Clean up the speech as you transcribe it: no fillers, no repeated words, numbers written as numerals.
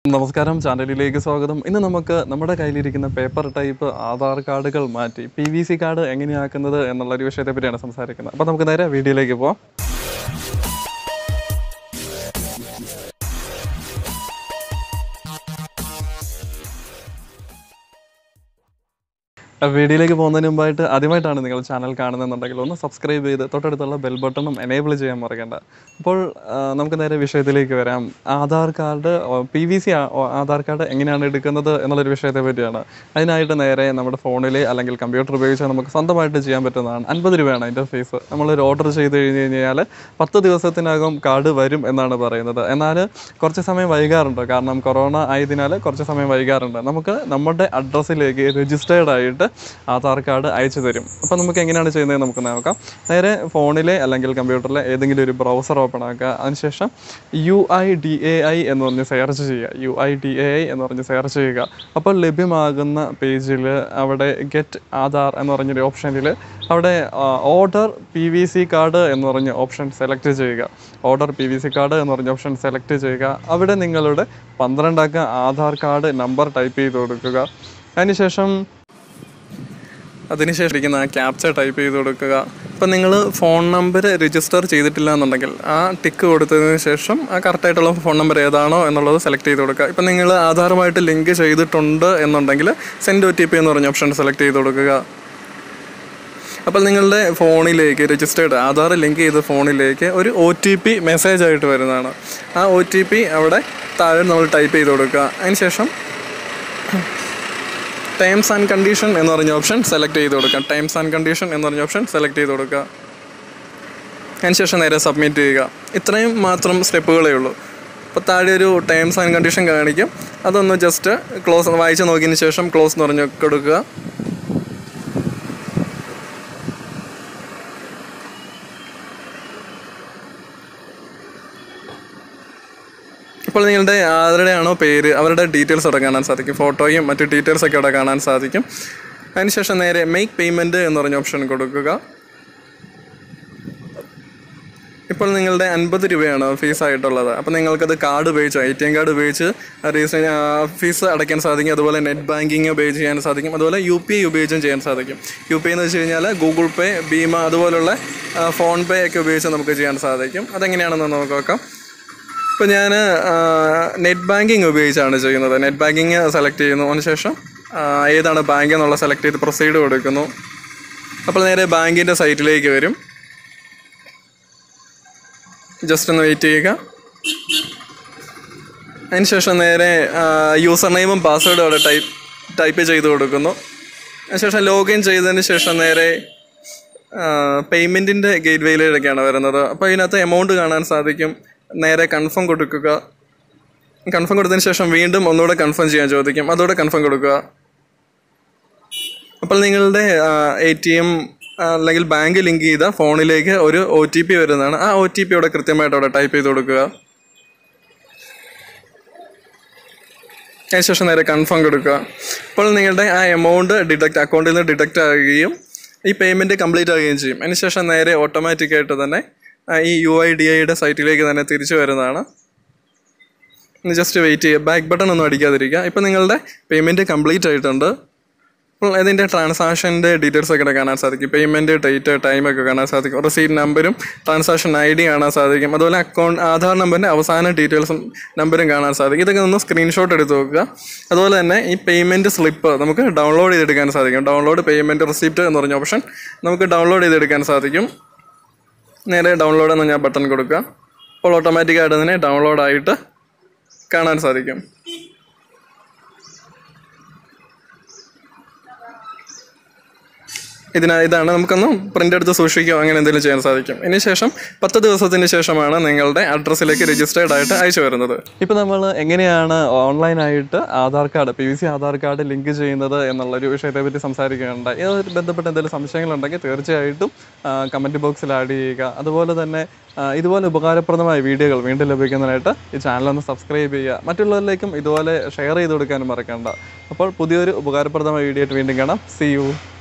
നമസ്കാരം, ചാനലിലേക്ക് സ്വാഗതം. ഇന്ന് നമുക്ക് നമ്മുടെ കയ്യിലിരിക്കുന്ന പേപ്പർ ടൈപ്പ് ആധാർ കാർഡുകൾ മാറ്റി PVC കാർഡ് എങ്ങനെയാക്കുന്നത് എന്നുള്ളൊരു വിഷയത്തെ പറ്റിയാണ് സംസാരിക്കുന്നത്. അപ്പോൾ നമുക്ക് നേരെ വീഡിയോയിലേക്ക് പോകാം. വീഡിയോയിലേക്ക് പോകുന്നതിന് മുമ്പായിട്ട് ആദ്യമായിട്ടാണ് നിങ്ങൾ ചാനൽ കാണുന്നതെന്നുണ്ടെങ്കിൽ ഒന്ന് സബ്സ്ക്രൈബ് ചെയ്ത് തൊട്ടടുത്തുള്ള ബെൽ ബട്ടണും എനേബിൾ ചെയ്യാൻ മറക്കണ്ട. അപ്പോൾ നമുക്ക് നേരെ വിഷയത്തിലേക്ക് വരാം. Aadhaar card PVC Aadhaar card എങ്ങനെയാണ് എടുക്കുന്നത് എന്നുള്ളൊരു വിഷയത്തെ പറ്റിയാണ്. അതിനായിട്ട് നേരെ നമ്മുടെ ഫോണിൽ അല്ലെങ്കിൽ കമ്പ്യൂട്ടർ ഉപയോഗിച്ചാൽ നമുക്ക് സ്വന്തമായിട്ട് ചെയ്യാൻ പറ്റുന്നതാണ്. 50 രൂപയാണ് അതിൻ്റെ ഫീസ്. നമ്മളൊരു ഓർഡർ ചെയ്ത് കഴിഞ്ഞ് കഴിഞ്ഞാൽ 10 ദിവസത്തിനകം കാർഡ് വരും എന്നാണ് പറയുന്നത്. എന്നാൽ കുറച്ച് സമയം വൈകാറുണ്ട്. കാരണം കൊറോണ ആയതിനാൽ കുറച്ച് സമയം വൈകാറുണ്ട്. നമുക്ക് നമ്മുടെ അഡ്രസ്സിലേക്ക് രജിസ്റ്റേർഡ് ആയിട്ട് ആധാർ കാർഡ് അയച്ചു തരും. അപ്പോൾ നമുക്ക് എങ്ങനെയാണ് ചെയ്യുന്നത് നമുക്ക് നോക്കാം. നേരെ ഫോണിലെ അല്ലെങ്കിൽ കമ്പ്യൂട്ടറിലെ ഏതെങ്കിലും ഒരു ബ്രൗസർ ഓപ്പൺ ആക്കുക. അതിനുശേഷം UIDAI എന്ന് പറഞ്ഞ് സെർച്ച് ചെയ്യുക. UIDAI എന്ന് പറഞ്ഞ് സെർച്ച് ചെയ്യുക. അപ്പോൾ ലഭ്യമാകുന്ന പേജിൽ അവിടെ ഗെറ്റ് ആധാർ എന്ന് പറഞ്ഞൊരു ഓപ്ഷനിൽ അവിടെ ഓർഡർ PVC കാർഡ് എന്ന് പറഞ്ഞ ഓപ്ഷൻ സെലക്ട് ചെയ്യുക. ഓർഡർ PVC കാർഡ് എന്ന് പറഞ്ഞ ഓപ്ഷൻ സെലക്ട് ചെയ്യുക. അവിടെ നിങ്ങളുടെ 12 അക്ക ആധാർ കാർഡ് നമ്പർ ടൈപ്പ് ചെയ്ത് കൊടുക്കുക. അതിനുശേഷം ഇരിക്കുന്ന ആ ക്യാപ്ച ടൈപ്പ് ചെയ്ത് കൊടുക്കുക. ഇപ്പം നിങ്ങൾ ഫോൺ നമ്പർ രജിസ്റ്റർ ചെയ്തിട്ടില്ല എന്നുണ്ടെങ്കിൽ ആ ടിക്ക് കൊടുത്തതിന് ശേഷം ആ കറക്റ്റായിട്ടുള്ള ഫോൺ നമ്പർ ഏതാണോ എന്നുള്ളത് സെലക്ട് ചെയ്ത് കൊടുക്കുക. ഇപ്പം നിങ്ങൾ ആധാറുമായിട്ട് ലിങ്ക് ചെയ്തിട്ടുണ്ട് എന്നുണ്ടെങ്കിൽ സെൻഡ് OTP എന്ന് പറഞ്ഞ ഓപ്ഷൻ സെലക്ട് ചെയ്ത് കൊടുക്കുക. അപ്പോൾ നിങ്ങളുടെ ഫോണിലേക്ക് രജിസ്റ്റേർഡ് ആധാർ ലിങ്ക് ചെയ്ത ഫോണിലേക്ക് ഒരു OTP മെസ്സേജ് ആയിട്ട് വരുന്നതാണ്. ആ OTP അവിടെ താഴെ നമ്മൾ ടൈപ്പ് ചെയ്ത് കൊടുക്കുക. അതിനുശേഷം ടേംസ് ആൻഡ് കണ്ടീഷൻ എന്ന് പറഞ്ഞ ഓപ്ഷൻ സെലക്ട് ചെയ്ത് കൊടുക്കുക. ടേംസ് ആൻഡ് കണ്ടീഷൻ എന്ന് പറഞ്ഞ ഓപ്ഷൻ സെലക്ട് ചെയ്ത് കൊടുക്കുക. അതിനുശേഷം നേരെ സബ്മിറ്റ് ചെയ്യുക. ഇത്രയും മാത്രം സ്റ്റെപ്പുകളേ ഉള്ളൂ. അപ്പോൾ താഴെ ഒരു ടേംസ് ആൻഡ് കണ്ടീഷൻ കാണിക്കും. അതൊന്ന് ജസ്റ്റ് ക്ലോസ് വായിച്ച് നോക്കിയതിന് ശേഷം ക്ലോസ് എന്ന് പറഞ്ഞ് കൊടുക്കുക. ഇപ്പോൾ നിങ്ങളുടെ ആരുടെയാണോ പേര് അവരുടെ ഡീറ്റെയിൽസ് അവിടെ കാണാൻ സാധിക്കും. ഫോട്ടോയും മറ്റ് ഡീറ്റെയിൽസൊക്കെ അവിടെ കാണാൻ സാധിക്കും. അതിനുശേഷം നേരെ മേക്ക് പേയ്മെൻറ്റ് എന്ന് പറഞ്ഞ ഓപ്ഷൻ കൊടുക്കുക. ഇപ്പോൾ നിങ്ങളുടെ 50 രൂപയാണ് ഫീസായിട്ടുള്ളത്. അപ്പോൾ നിങ്ങൾക്കത് കാർഡ് ഉപയോഗിച്ച് ATM കാർഡ് ഉപയോഗിച്ച് ഫീസ് അടയ്ക്കാൻ സാധിക്കും. അതുപോലെ നെറ്റ് ബാങ്കിങ് ഉപയോഗിച്ച് ചെയ്യാൻ സാധിക്കും. അതുപോലെ UPI ഉപയോഗിച്ചും ചെയ്യാൻ സാധിക്കും. UPI എന്ന് വെച്ച് കഴിഞ്ഞാൽ ഗൂഗിൾ പേ, ഭീമ അതുപോലുള്ള ഫോൺ പേ ഒക്കെ ഉപയോഗിച്ച് നമുക്ക് ചെയ്യാൻ സാധിക്കും. അതെങ്ങനെയാണെന്ന് നമുക്ക് നോക്കാം. ഇപ്പോൾ ഞാൻ നെറ്റ് ബാങ്കിങ് ഉപയോഗിച്ചാണ് ചെയ്യുന്നത്. നെറ്റ് ബാങ്കിങ് സെലക്ട് ചെയ്യുന്നു. അതിനുശേഷം ഏതാണ് ബാങ്ക് എന്നുള്ള സെലക്ട് ചെയ്ത് പ്രൊസീഡ് കൊടുക്കുന്നു. അപ്പോൾ നേരെ ബാങ്കിൻ്റെ സൈറ്റിലേക്ക് വരും. ജസ്റ്റ് ഒന്ന് വെയിറ്റ് ചെയ്യുക. അതിനുശേഷം നേരെ യൂസർ നെയിമും പാസ്വേഡും അവിടെ ടൈപ്പ് ചെയ്ത് കൊടുക്കുന്നു. അതിനുശേഷം ലോഗിൻ ചെയ്തതിന് ശേഷം നേരെ പേയ്മെൻറ്റിൻ്റെ ഗേറ്റ് വേയിലേക്കൊക്കെയാണ് വരുന്നത്. അപ്പോൾ ഇതിനകത്ത് എമൗണ്ട് കാണാൻ സാധിക്കും. നേരെ കൺഫേം കൊടുക്കുക. കൺഫേം കൊടുത്തതിന് ശേഷം വീണ്ടും ഒന്നുകൂടെ കൺഫേം ചെയ്യാൻ ചോദിക്കും. അതോടെ കൺഫേം കൊടുക്കുക. അപ്പോൾ നിങ്ങളുടെ ATM അല്ലെങ്കിൽ ബാങ്ക് ലിങ്ക് ചെയ്ത ഫോണിലേക്ക് ഒരു OTP വരുന്നതാണ്. ആ OTP അവിടെ കൃത്യമായിട്ട് അവിടെ ടൈപ്പ് ചെയ്ത് കൊടുക്കുക. അതിനുശേഷം നേരെ കൺഫേം കൊടുക്കുക. അപ്പോൾ നിങ്ങളുടെ ആ എമൗണ്ട് അക്കൗണ്ടിൽ നിന്ന് ഡിഡക്റ്റ് ആകുകയും ഈ പേയ്മെൻറ്റ് കംപ്ലീറ്റ് ആകുകയും ചെയ്യും. അതിനുശേഷം നേരെ ഓട്ടോമാറ്റിക്കായിട്ട് തന്നെ ഈ UIDAIയുടെ സൈറ്റിലേക്ക് തന്നെ തിരിച്ചു വരുന്നതാണ്. ജസ്റ്റ് വെയിറ്റ് ചെയ്യുക. ബാക്ക് ബട്ടൺ ഒന്നും അടിക്കാതിരിക്കുക. ഇപ്പോൾ നിങ്ങളുടെ പേയ്മെൻറ്റ് കംപ്ലീറ്റ് ആയിട്ടുണ്ട്. അപ്പോൾ ഇതിൻ്റെ ട്രാൻസാക്ഷൻ്റെ ഡീറ്റെയിൽസൊക്കെ കാണാൻ സാധിക്കും. പേയ്മെൻറ്റ് ഡേറ്റ് ടൈമൊക്കെ കാണാൻ സാധിക്കും. റെസീറ്റ് നമ്പരും ട്രാൻസാക്ഷൻ ID കാണാൻ സാധിക്കും. അതുപോലെ ആധാർ നമ്പറിൻ്റെ അവസാന ഡീറ്റെയിൽസും നമ്പരും കാണാൻ സാധിക്കും. ഇതൊക്കെ ഒന്ന് സ്ക്രീൻഷോട്ട് എടുത്ത് വെക്കുക. അതുപോലെ തന്നെ ഈ പേയ്മെൻറ്റ് സ്ലിപ്പ് നമുക്ക് ഡൗൺലോഡ് ചെയ്തെടുക്കാൻ സാധിക്കും. ഡൗൺലോഡ് പേയ്മെൻറ്റ് റിസിപ്റ്റ് എന്ന് പറഞ്ഞ ഓപ്ഷൻ നമുക്ക് ഡൗൺലോഡ് ചെയ്തെടുക്കാൻ സാധിക്കും. നേരെ ഡൗൺലോഡ് എന്ന് ഞാൻ ബട്ടൺ കൊടുക്കുക. അപ്പോൾ ഓട്ടോമാറ്റിക്കായിട്ട് തന്നെ ഡൗൺലോഡായിട്ട് കാണാൻ സാധിക്കും. ഇതാണ് നമുക്കൊന്ന് പ്രിൻ്റ് എടുത്ത് സൂക്ഷിക്കുകയോ അങ്ങനെ എന്തെങ്കിലും ചെയ്യാൻ സാധിക്കും. ഇതിന് ശേഷം 10 ദിവസത്തിന് ശേഷമാണ് നിങ്ങളുടെ അഡ്രസ്സിലേക്ക് രജിസ്റ്റേർഡ് ആയിട്ട് അയച്ചു വരുന്നത്. ഇപ്പോൾ നമ്മൾ എങ്ങനെയാണ് ഓൺലൈനായിട്ട് Aadhaar card PVC Aadhaar card link ചെയ്യുന്നത് എന്നുള്ളൊരു വിഷയത്തെ പറ്റി സംസാരിക്കുകയുണ്ടായി. ഇതുമായി ബന്ധപ്പെട്ട എന്തെങ്കിലും സംശയങ്ങളുണ്ടെങ്കിൽ തീർച്ചയായിട്ടും കമൻറ്റ് ബോക്സിൽ ആഡ് ചെയ്യുക. അതുപോലെ തന്നെ ഇതുപോലെ ഉപകാരപ്രദമായ വീഡിയോകൾ വീണ്ടും ലഭിക്കുന്നതിനായിട്ട് ഈ ചാനലൊന്ന് സബ്സ്ക്രൈബ് ചെയ്യുക. മറ്റുള്ളവരിലേക്കും ഇതുപോലെ ഷെയർ ചെയ്ത് കൊടുക്കാനും മറക്കണ്ട. അപ്പോൾ പുതിയൊരു ഉപകാരപ്രദമായ വീഡിയോ ആയിട്ട് വീണ്ടും കാണാം. See you.